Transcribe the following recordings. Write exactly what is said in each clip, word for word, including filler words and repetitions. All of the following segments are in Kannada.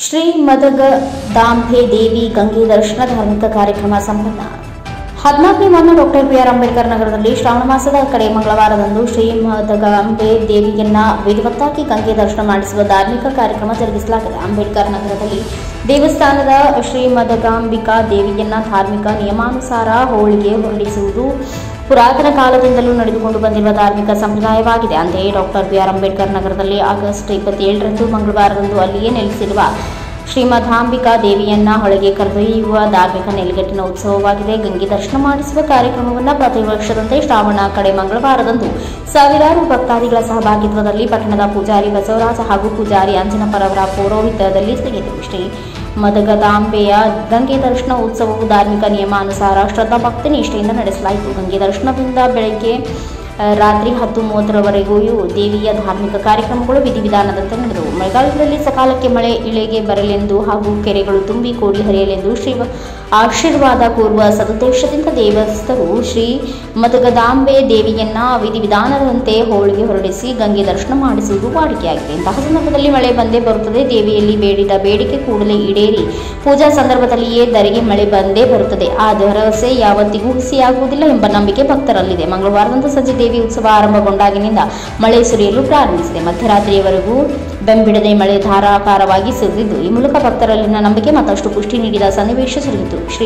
ಶ್ರೀ ಮದಗದಾಂಬೆ ದೇವಿ ಗಂಗೆ ದರ್ಶನ ಧಾರ್ಮಿಕ ಕಾರ್ಯಕ್ರಮ ಸಂಪನ್ನ. ಹದಿನಾಲ್ಕನೇ ವಾರ್ಡ್ನ ಡಾಕ್ಟರ್ ಬಿ ಆರ್ ಅಂಬೇಡ್ಕರ್ ನಗರದಲ್ಲಿ ಶ್ರಾವಣ ಮಾಸದ ಕಡೆ ಮಂಗಳವಾರದಂದು ಶ್ರೀ ಮದಗದಾಂಬೆ ದೇವಿಯನ್ನ ವಿಧಿವತ್ತಾಗಿ ಗಂಗೆ ದರ್ಶನ ಮಾಡಿಸುವ ಧಾರ್ಮಿಕ ಕಾರ್ಯಕ್ರಮ ಜರುಗಿಸಲಾಗಿದೆ. ಅಂಬೇಡ್ಕರ್ ನಗರದಲ್ಲಿ ದೇವಸ್ಥಾನದ ಶ್ರೀ ಮದಗಾಂಬಿಕಾ ದೇವಿಯನ್ನ ಧಾರ್ಮಿಕ ನಿಯಮಾನುಸಾರ ಹೋಳಿಗೆ ಹೊರಡಿಸುವುದು ಪುರಾತನ ಕಾಲದಿಂದಲೂ ನಡೆದುಕೊಂಡು ಬಂದಿರುವ ಧಾರ್ಮಿಕ ಸಂಪ್ರದಾಯವಾಗಿದೆ. ಅಂತೆಯೇ ಡಾಕ್ಟರ್ ಬಿ ಆರ್ ಅಂಬೇಡ್ಕರ್ ನಗರದಲ್ಲಿ ಆಗಸ್ಟ್ ಇಪ್ಪತ್ತೇಳರಂದು ಮಂಗಳವಾರದಂದು ಅಲ್ಲಿಯೇ ನೆಲೆಸಿರುವ ಶ್ರೀಮದಾಂಬಿಕಾ ದೇವಿಯನ್ನ ಹೊಳೆಗೆ ಕರೆದೊಯ್ಯುವ ಧಾರ್ಮಿಕ ನೆಲೆಗಟ್ಟಿನ ಉತ್ಸವವಾಗಿದೆ. ಗಂಗೆ ದರ್ಶನ ಮಾಡಿಸುವ ಕಾರ್ಯಕ್ರಮವನ್ನು ಪ್ರತಿ ವರ್ಷದಂತೆ ಶ್ರಾವಣ ಕಡೆ ಮಂಗಳವಾರದಂದು ಸಾವಿರಾರು ಭಕ್ತಾದಿಗಳ ಸಹಭಾಗಿತ್ವದಲ್ಲಿ ಪಟ್ಟಣದ ಪೂಜಾರಿ ಬಸವರಾಜ ಹಾಗೂ ಪೂಜಾರಿ ಅಂಜನಪ್ಪರವರ ಪೌರೋಹಿತ್ಯದಲ್ಲಿ ನಡೆಯಿತು. ಶ್ರೀ ಮದಗದಾಂಬೆಯ ಗಂಗೆ ದರ್ಶನ ಉತ್ಸವವು ಧಾರ್ಮಿಕ ನಿಯಮಾನುಸಾರ ಶ್ರದ್ಧಾ ಭಕ್ತಿ ನಿಷ್ಠೆಯಿಂದ ನಡೆಸಲಾಯಿತು. ಗಂಗೆ ದರ್ಶನದಿಂದ ಬೆಳಗ್ಗೆ ರಾತ್ರಿ ಹತ್ತು ಮೂವತ್ತರವರೆಗೂ ದೇವಿಯ ಧಾರ್ಮಿಕ ಕಾರ್ಯಕ್ರಮಗಳು ವಿಧಿವಿಧಾನದಂತೆ ನಡೆದವು. ಮಳೆಗಾಲದಲ್ಲಿ ಸಕಾಲಕ್ಕೆ ಮಳೆ ಇಳೆಗೆ ಬರಲೆಂದು ಹಾಗೂ ಕೆರೆಗಳು ತುಂಬಿ ಕೋಡಿ ಹರಿಯಲೆಂದು ಶ್ರೀ ಆಶೀರ್ವಾದ ಕೋರುವ ಸದುದ್ದೇಶದಿಂದ ದೇವಸ್ಥರು ಶ್ರೀ ಮದಗದಾಂಬೆ ದೇವಿಯನ್ನ ವಿಧಿವಿಧಾನದಂತೆ ಹೋಳಿಗೆ ಹೊರಡಿಸಿ ಗಂಗೆ ದರ್ಶನ ಮಾಡಿಸುವುದು ವಾಡಿಕೆಯಾಗಿದೆ. ಇಂತಹ ಸಂದರ್ಭದಲ್ಲಿ ಮಳೆ ಬಂದೇ ಬರುತ್ತದೆ. ದೇವಿಯಲ್ಲಿ ಬೇಡಿದ ಬೇಡಿಕೆ ಕೂಡಲೇ ಈಡೇರಿ ಪೂಜಾ ಸಂದರ್ಭದಲ್ಲಿಯೇ ಧರೆಗೆ ಮಳೆ ಬಂದೇ ಬರುತ್ತದೆ. ಆ ಭರವಸೆ ಯಾವತ್ತಿಗೂ ಹುಸಿಯಾಗುವುದಿಲ್ಲ ಎಂಬ ನಂಬಿಕೆ ಭಕ್ತರಲ್ಲಿದೆ. ಮಂಗಳವಾರದಂದು ಸಂಜೆ ದೇವಿ ಉತ್ಸವ ಆರಂಭಗೊಂಡಾಗಿನಿಂದ ಮಳೆ ಸುರಿಯಲು ಪ್ರಾರಂಭಿಸಿದೆ. ಮಧ್ಯರಾತ್ರಿಯವರೆಗೂ ಬೆಂಬಿಡದೆ ಮಳೆ ಧಾರಾಕಾರವಾಗಿ ಸುರಿದಿದ್ದು ಈ ಮೂಲಕ ಭಕ್ತರಲ್ಲಿನ ನಂಬಿಕೆ ಮತ್ತಷ್ಟು ಪುಷ್ಟಿ ನೀಡಿದ ಸನ್ನಿವೇಶ ಸುರಿಯಿತು. ಶ್ರೀ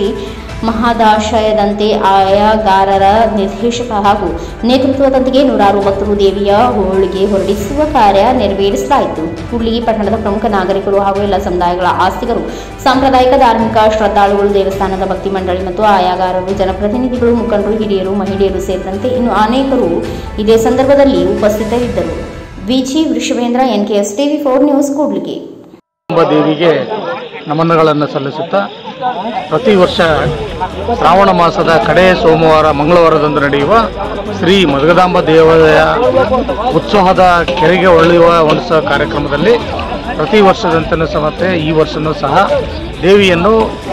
ಮಹದಾಶಯದಂತೆ ಆಯಾಗಾರರ ನಿರ್ದೇಶಕ ಹಾಗೂ ನೇತೃತ್ವದೊಂದಿಗೆ ನೂರಾರು ಭಕ್ತರು ದೇವಿಯ ಹೋಳಿಗೆ ಹೊರಡಿಸುವ ಕಾರ್ಯ ನೆರವೇರಿಸಲಾಯಿತು. ಕೂಡ್ಲಿಗಿ ಪಟ್ಟಣದ ಪ್ರಮುಖ ನಾಗರಿಕರು ಹಾಗೂ ಎಲ್ಲ ಸಮುದಾಯಗಳ ಆಸ್ತಿಗರು, ಸಾಂಪ್ರದಾಯಿಕ ಧಾರ್ಮಿಕ ಶ್ರದ್ಧಾಳುಗಳು, ದೇವಸ್ಥಾನದ ಭಕ್ತಿ ಮಂಡಳಿ ಮತ್ತು ಆಯಾಗಾರರು, ಜನಪ್ರತಿನಿಧಿಗಳು, ಮುಖಂಡರು, ಹಿರಿಯರು, ಮಹಿಳೆಯರು ಸೇರಿದಂತೆ ಇನ್ನು ಅನೇಕರು ಇದೇ ಸಂದರ್ಭದಲ್ಲಿ ಉಪಸ್ಥಿತರಿದ್ದರು. Viji Vrishabhendra, N K S TV four news, Kudligi. ದೇವಿಗೆ ನಮನಗಳನ್ನು ಸಲ್ಲಿಸುತ್ತಾ ಪ್ರತಿ ವರ್ಷ ಶ್ರಾವಣ ಮಾಸದ ಕಡೆಯ ಸೋಮವಾರ ಮಂಗಳವಾರದಂದು ನಡೆಯುವ ಶ್ರೀ ಮದಗದಾಂಬ ದೇವಾಲಯ ಉತ್ಸವದ ಕೆರೆಗೆ ಒಳ್ಳೆಯುವ ಉತ್ಸವ ಕಾರ್ಯಕ್ರಮದಲ್ಲಿ ಪ್ರತಿ ವರ್ಷದಂತೆಯೂ ಸಮೇತ ಈ ವರ್ಷವೂ ಸಹ ದೇವಿಯನ್ನು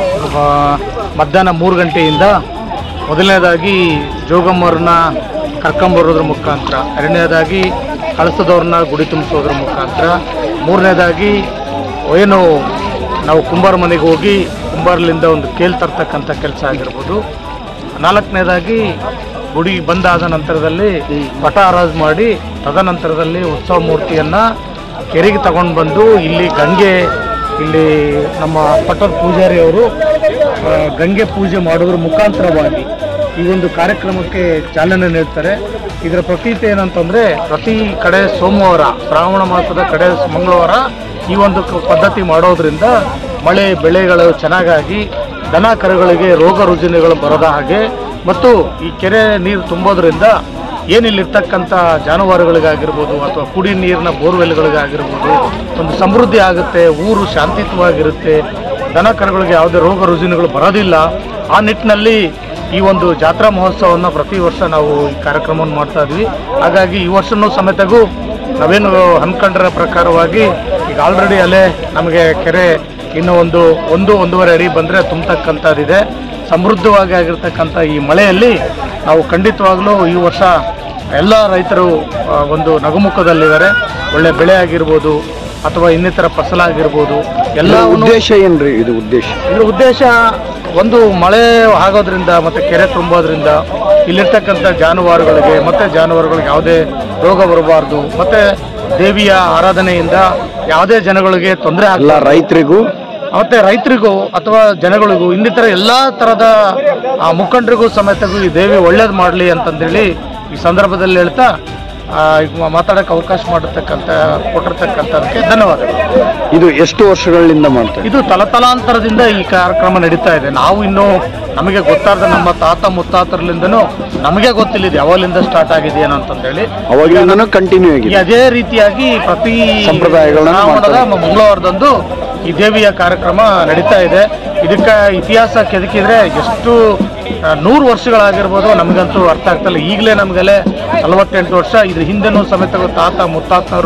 ಮಧ್ಯಾಹ್ನ ಮೂರು ಗಂಟೆಯಿಂದ ಮೊದಲನೇದಾಗಿ ಜೋಗಮ್ಮರನ್ನ ಕರ್ಕೊಂಬರೋದ್ರ ಮುಖಾಂತರ, ಎರಡನೇದಾಗಿ ಕಳಸದವ್ರನ್ನ ಗುಡಿ ತುಂಬಿಸೋದ್ರ ಮುಖಾಂತರ, ಮೂರನೇದಾಗಿ ಏನು ನಾವು ಕುಂಬಾರ ಮನೆಗೆ ಹೋಗಿ ಕುಂಬಾರಲಿಂದ ಒಂದು ಕೇಲ್ ತರ್ತಕ್ಕಂಥ ಕೆಲಸ ಆಗಿರ್ಬೋದು, ನಾಲ್ಕನೇದಾಗಿ ಗುಡಿ ಬಂದಾದ ನಂತರದಲ್ಲಿ ಪಟ ಹರಾಜು ಮಾಡಿ ತದನಂತರದಲ್ಲಿ ಉತ್ಸವ ಮೂರ್ತಿಯನ್ನು ಕೆರೆಗೆ ತಗೊಂಡು ಬಂದು ಇಲ್ಲಿ ಗಂಗೆ ಇಲ್ಲಿ ನಮ್ಮ ಪಟ್ಟದ ಪೂಜಾರಿಯವರು ಗಂಗೆ ಪೂಜೆ ಮಾಡೋದ್ರ ಮುಖಾಂತರವಾಗಿ ಈ ಒಂದು ಕಾರ್ಯಕ್ರಮಕ್ಕೆ ಚಾಲನೆ ನೀಡ್ತಾರೆ. ಇದರ ಪ್ರತೀತಿ ಏನಂತಂದರೆ ಪ್ರತಿ ಕಡೆ ಸೋಮವಾರ ಶ್ರಾವಣ ಮಾಸದ ಕಡೆ ಮಂಗಳವಾರ ಈ ಒಂದು ಪದ್ಧತಿ ಮಾಡೋದ್ರಿಂದ ಮಳೆ ಬೆಳೆಗಳು ಚೆನ್ನಾಗಾಗಿ ದನ ಕರುಗಳಿಗೆ ರೋಗ ರುಜಿನಗಳು ಬರದ ಹಾಗೆ ಮತ್ತು ಈ ಕೆರೆ ನೀರು ತುಂಬೋದ್ರಿಂದ ಏನಿಲ್ಲಿರ್ತಕ್ಕಂಥ ಜಾನುವಾರುಗಳಿಗಾಗಿರ್ಬೋದು ಅಥವಾ ಕುಡಿ ನೀರಿನ ಬೋರ್ವೆಲ್ಗಳಿಗಾಗಿರ್ಬೋದು ಒಂದು ಸಮೃದ್ಧಿ ಆಗುತ್ತೆ, ಊರು ಶಾಂತಿಯುತವಾಗಿರುತ್ತೆ, ದನ ಕರುಗಳಿಗೆ ಯಾವುದೇ ರೋಗ ರುಜಿನಗಳು ಬರೋದಿಲ್ಲ. ಆ ನಿಟ್ಟಿನಲ್ಲಿ ಈ ಒಂದು ಜಾತ್ರಾ ಮಹೋತ್ಸವವನ್ನು ಪ್ರತಿ ವರ್ಷ ನಾವು ಈ ಕಾರ್ಯಕ್ರಮವನ್ನು ಮಾಡ್ತಾ ಇದ್ವಿ. ಹಾಗಾಗಿ ಈ ವರ್ಷವೂ ಸಮೇತಗೂ ನಾವೇನು ಅಂದ್ಕೊಂಡ್ರ ಪ್ರಕಾರವಾಗಿ ಈಗ ಆಲ್ರೆಡಿ ಅಲ್ಲೇ ನಮಗೆ ಕೆರೆ ಇನ್ನೂ ಒಂದು ಒಂದು ಒಂದೂವರೆ ಅಡಿ ಬಂದರೆ ತುಂಬತಕ್ಕಂಥದ್ದಿದೆ. ಸಮೃದ್ಧವಾಗಿ ಆಗಿರ್ತಕ್ಕಂಥ ಈ ಮಳೆಯಲ್ಲಿ ನಾವು ಖಂಡಿತವಾಗಲೂ ಈ ವರ್ಷ ಎಲ್ಲ ರೈತರು ಒಂದು ನಗುಮುಖದಲ್ಲಿದ್ದಾರೆ. ಒಳ್ಳೆ ಬೆಳೆ ಆಗಿರ್ಬೋದು ಅಥವಾ ಇನ್ನಿತರ ಫಸಲಾಗಿರ್ಬೋದು ಎಲ್ಲ. ಉದ್ದೇಶ ಏನ್ರಿ ಇದು? ಉದ್ದೇಶ ಇದ್ರ ಉದ್ದೇಶ ಒಂದು ಮಳೆ ಆಗೋದ್ರಿಂದ ಮತ್ತು ಕೆರೆ ತುಂಬೋದ್ರಿಂದ ಇಲ್ಲಿರ್ತಕ್ಕಂಥ ಜಾನುವಾರುಗಳಿಗೆ ಮತ್ತು ಜಾನುವಾರುಗಳಿಗೆ ಯಾವುದೇ ರೋಗ ಬರಬಾರ್ದು, ಮತ್ತು ದೇವಿಯ ಆರಾಧನೆಯಿಂದ ಯಾವುದೇ ಜನಗಳಿಗೆ ತೊಂದರೆ ಆಗಲ್ಲ, ರೈತರಿಗೂ ಮತ್ತು ರೈತರಿಗೂ ಅಥವಾ ಜನಗಳಿಗೂ ಇನ್ನಿತರ ಎಲ್ಲ ಥರದ ಮುಖಂಡರಿಗೂ ಸಮೇತಗೂ ಈ ದೇವಿ ಒಳ್ಳೇದು ಮಾಡಲಿ ಅಂತಂದೇಳಿ ಈ ಸಂದರ್ಭದಲ್ಲಿ ಹೇಳ್ತಾ ಮಾತಾಡೋಕ್ಕೆ ಅವಕಾಶ ಮಾಡಿರ್ತಕ್ಕಂಥ ಕೊಟ್ಟಿರ್ತಕ್ಕಂಥದಕ್ಕೆ ಧನ್ಯವಾದಗಳು. ಇದು ಎಷ್ಟು ವರ್ಷಗಳಿಂದ ಮಾಡ್ತಾರೆ? ಇದು ತಲತಲಾಂತರದಿಂದ ಈ ಕಾರ್ಯಕ್ರಮ ನಡೀತಾ ಇದೆ. ನಾವು ಇನ್ನೂ ನಮಗೆ ಗೊತ್ತಾದ ನಮ್ಮ ತಾತ ಮುತ್ತಾತರಲಿಂದನೂ ನಮಗೆ ಗೊತ್ತಿಲ್ಲಿದೆ ಯಾವಾಗಲಿಂದ ಸ್ಟಾರ್ಟ್ ಆಗಿದೆ ಏನೋ ಅಂತಂದೇಳಿ. ಅವಾಗಿಂದನೂ ಕಂಟಿನ್ಯೂ ಆಗಿದೆ. ಅದೇ ರೀತಿಯಾಗಿ ಪ್ರತಿ ಸಂಪ್ರದಾಯಗಳನ್ನ ಮಂಗಳವಾರದಂದು ಈ ದೇವಿಯ ಕಾರ್ಯಕ್ರಮ ನಡೀತಾ ಇದೆ. ಇದಕ್ಕೆ ಇತಿಹಾಸ ಕೆದಕಿದ್ರೆ ಎಷ್ಟು ನೂರು ವರ್ಷಗಳಾಗಿರ್ಬೋದು ನಮಗಂತೂ ಅರ್ಥ ಆಗ್ತಲ್ಲ. ಈಗಲೇ ನಮಗೆಲ್ಲ ನಲವತ್ತೆಂಟು ವರ್ಷ, ಇದ್ರ ಹಿಂದೆನೂ ಸಮೇತ ತಾತ ಮುತ್ತಾತನವರು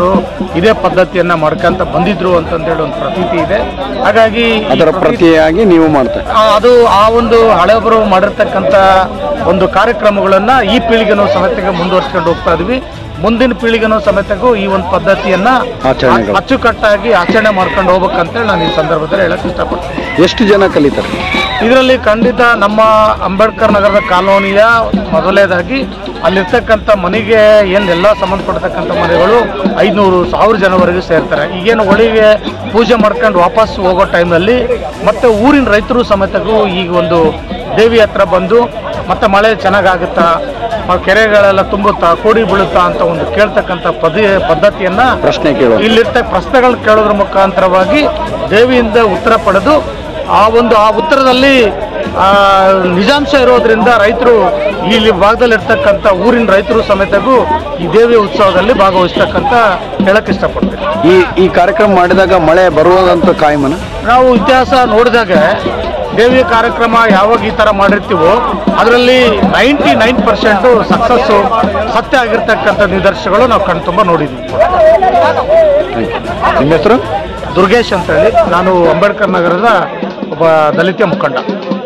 ಇದೇ ಪದ್ಧತಿಯನ್ನ ಮಾಡ್ಕೊಂತ ಬಂದಿದ್ರು ಅಂತಂದೇಳಿ ಒಂದು ಪ್ರತೀತಿ ಇದೆ. ಹಾಗಾಗಿ ಅದರ ಪ್ರತಿಯಾಗಿ ನೀವು ಮಾಡ್ತಾರೆ. ಅದು ಆ ಒಂದು ಹಳೆಯವರು ಮಾಡಿರ್ತಕ್ಕಂಥ ಒಂದು ಕಾರ್ಯಕ್ರಮಗಳನ್ನ ಈ ಪೀಳಿಗೆನೂ ಸಮೇತಗೆ ಮುಂದುವರ್ಸ್ಕೊಂಡು ಹೋಗ್ತಾ ಇದ್ವಿ. ಮುಂದಿನ ಪೀಳಿಗೆನೂ ಸಮೇತಗೂ ಈ ಒಂದು ಪದ್ಧತಿಯನ್ನ ಅಚ್ಚುಕಟ್ಟಾಗಿ ಆಚರಣೆ ಮಾಡ್ಕೊಂಡು ಹೋಗ್ಬೇಕಂತೇಳಿ ನಾನು ಈ ಸಂದರ್ಭದಲ್ಲಿ ಹೇಳಕ್ ಇಷ್ಟಪಡ್ತೀನಿ. ಎಷ್ಟು ಜನ ಕಲಿತಾರೆ ಇದರಲ್ಲಿ? ಖಂಡಿತ ನಮ್ಮ ಅಂಬೇಡ್ಕರ್ ನಗರದ ಕಾಲೋನಿಯ ಮೊದಲನೇದಾಗಿ ಅಲ್ಲಿರ್ತಕ್ಕಂಥ ಮನೆಗೆ ಏನು ಎಲ್ಲ ಸಂಬಂಧಪಡ್ತಕ್ಕಂಥ ಮನೆಗಳು ಐದುನೂರು ಸಾವಿರ ಜನವರೆಗೂ ಸೇರ್ತಾರೆ. ಈಗೇನು ಒಳಗೆ ಪೂಜೆ ಮಾಡ್ಕೊಂಡು ವಾಪಸ್ ಹೋಗೋ ಟೈಮ್ನಲ್ಲಿ ಮತ್ತೆ ಊರಿನ ರೈತರು ಸಮೇತಗೂ ಈಗ ಒಂದು ದೇವಿ ಹತ್ರ ಬಂದು ಮತ್ತೆ ಮಳೆ ಚೆನ್ನಾಗಾಗುತ್ತಾ, ಕೆರೆಗಳೆಲ್ಲ ತುಂಬುತ್ತಾ, ಕೋಡಿ ಬೀಳುತ್ತಾ ಅಂತ ಒಂದು ಕೇಳ್ತಕ್ಕಂಥ ಪದ ಪದ್ಧತಿಯನ್ನ ಪ್ರಶ್ನೆ ಕೇಳೋದು, ಇಲ್ಲಿರ್ತ ಪ್ರಶ್ನೆಗಳು ಕೇಳೋದ್ರ ಮುಖಾಂತರವಾಗಿ ದೇವಿಯಿಂದ ಉತ್ತರ ಪಡೆದು ಆ ಒಂದು ಆ ಉತ್ತರದಲ್ಲಿ ನಿಜಾಂಶ ಇರೋದ್ರಿಂದ ರೈತರು ಇಲ್ಲಿ ಭಾಗದಲ್ಲಿ ಇರ್ತಕ್ಕಂಥ ಊರಿನ ರೈತರು ಸಮೇತಗೂ ಈ ದೇವಿಯ ಉತ್ಸವದಲ್ಲಿ ಭಾಗವಹಿಸ್ತಕ್ಕಂಥ ಹೇಳಕ್ ಇಷ್ಟಪಡ್ತೀನಿ. ಈ ಈ ಕಾರ್ಯಕ್ರಮ ಮಾಡಿದಾಗ ಮಳೆ ಬರುವುದಂತ ಕಾಯಮನ ನಾವು ಇತಿಹಾಸ ನೋಡಿದಾಗ ದೇವಿಯ ಕಾರ್ಯಕ್ರಮ ಯಾವಾಗ ಈ ಥರ ಮಾಡಿರ್ತೀವೋ ಅದರಲ್ಲಿ ನೈಂಟಿ ನೈನ್ ಪರ್ಸೆಂಟು ಸಕ್ಸಸ್ಸು ಸತ್ಯ ಆಗಿರ್ತಕ್ಕಂಥ ನಿದರ್ಶನಗಳು ನಾವು ಕಣ್ ತುಂಬ ನೋಡಿದ್ವಿ. ನಿಮ್ಮ ಹೆಸರು? ದುರ್ಗೇಶ್ ಅಂತೇಳಿ, ನಾನು ಅಂಬೇಡ್ಕರ್ ನಗರದ ಒಬ್ಬ ದಲಿತ ಮುಖಂಡ.